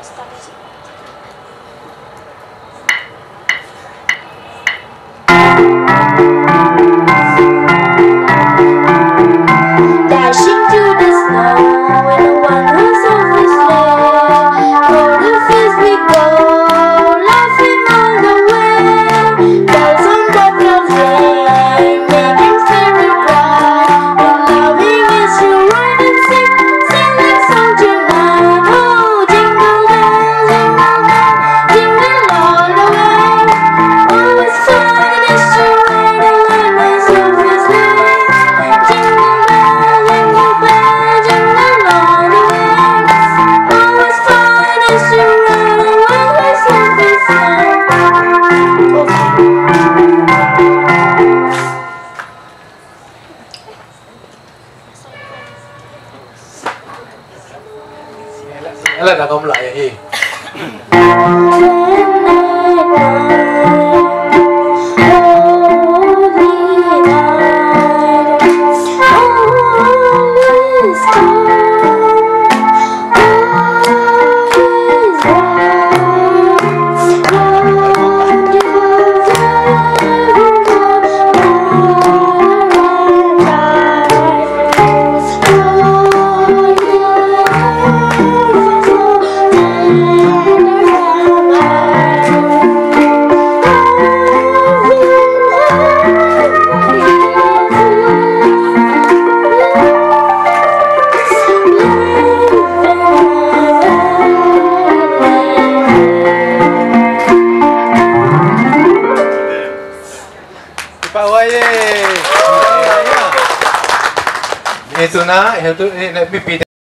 Dashing through the snow in a one-horse open sleigh. Over the fields we go, laughing all the way. Bells on bobtails ring, making very bright. And loving is to ride and sing that song tonight. Oh, jingle bells, jingle all the way. Oh, it's fun it is to ride a one-horse open sleigh. Jingle Alah dah kau mulai ya. Itu nak, itu nak pipi.